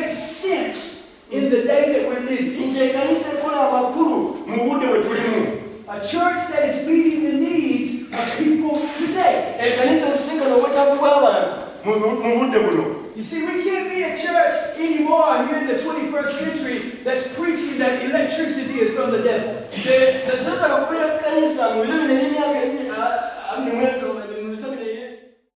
make sense in the day that we're living. A church that is meeting the needs of people today. You see, we can't be a church anymore here in the 21st century that's preaching that electricity is from the devil.